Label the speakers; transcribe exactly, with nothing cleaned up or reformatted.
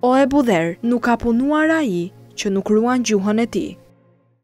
Speaker 1: O e budher, nuk ka punuar ai që nuk ruan gjuhën e tij.